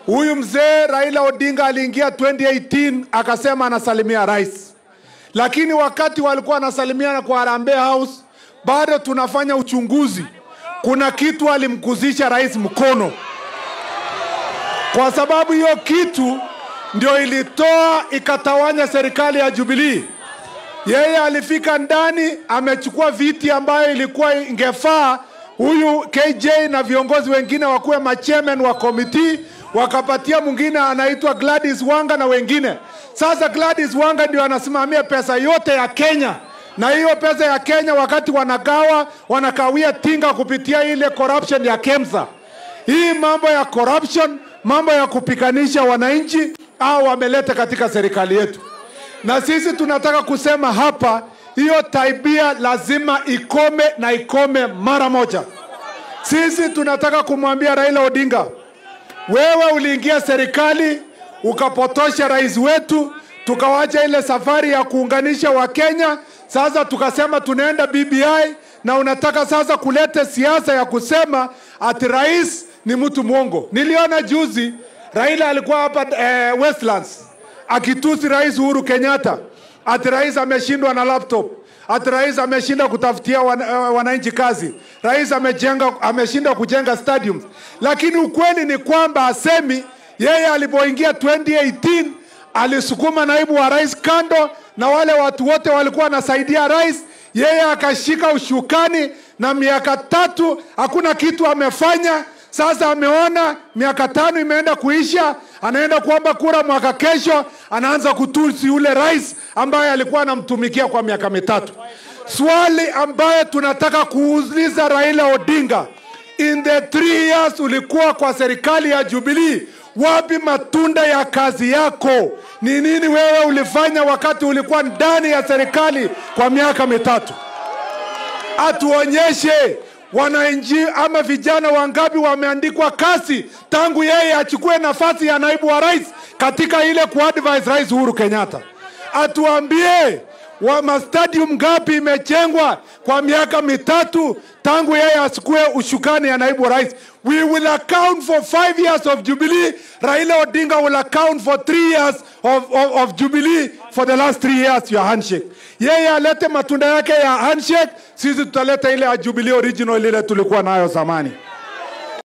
Huyu mzee Raila Odinga aliingia 2018 akasema anasalimia rais. Lakini wakati walikuwa anasalimiana kwa Harambee House, bado tunafanya uchunguzi. Kuna kitu alimkuzisha rais mkono. Kwa sababu hiyo kitu ndio ilitoa ikatawanya serikali ya Jubilee. Yeye alifika ndani, amechukua viti ambayo ilikuwa ingefaa huyu KJ na viongozi wengine wakuwe machairman wa committee, wakapatia mwingine anaitwa Gladys Wanga na wengine. Sasa Gladys Wanga ndio anasimamia pesa yote ya Kenya. Na hiyo pesa ya Kenya wakati wanagawa, wanakawia tinga kupitia ile corruption ya KEMSA. Hii mambo ya corruption, mambo ya kupikanisha wananchi au wameleta katika serikali yetu. Na sisi tunataka kusema hapa, hiyo tabia lazima ikome na ikome mara moja. Sisi tunataka kumwambia Raila Odinga, wewe uliingia serikali, ukapotosha rais wetu, tukawacha ile safari ya kuunganisha wa Kenya, sasa tukasema tunaenda BBI, na unataka sasa kuleta siasa ya kusema ati rais ni mtu mwongo. Niliona juzi, Raila alikuwa hapa Westlands, akitusi rais Uhuru Kenyatta, ati rais ameshindwa na laptop, ati rais ameshinda kutafutia wananchi kazi, rais ameshinda kujenga stadiums. Lakini ukweli ni kwamba asemi, yeye alipoingia 2018, alisukuma naibu wa rais kando, na wale watu wote walikuwa nasaidia rais, yeye akashika ushukani, na miaka 3 hakuna kitu amefanya. Sasa ameona miaka 5 imeenda kuisha, anaenda kuomba kura mwaka kesho, anaanza kutusi ule rais ambaye alikuwa anamtumikia kwa miaka 3. Swali ambaye tunataka kuuliza Raila Odinga, in the 3 years ulikuwa kwa serikali ya Jubilee, wapi matunda ya kazi yako? Ni nini wewe ulifanya wakati ulikuwa ndani ya serikali kwa miaka 3? Atuonyeshe wananchi ama vijana wangapi wameandikwa kazi tangu yeye achukue nafasi ya naibu wa rais katika ile kuadvise rais Uhuru Kenyatta. Atuambie stadium ngapi imejengwa kwa miaka 3 tangu yeye achukue ushukani ya naibu wa rais. We will account for 5 years of Jubilee. Raila Odinga will account for 3 years of Jubilee for the last 3 years your handshake. Yeye alete matunda yake ya handshake, sisi tutaleta ile ya Jubilee original ile tulikuwa nayo zamani.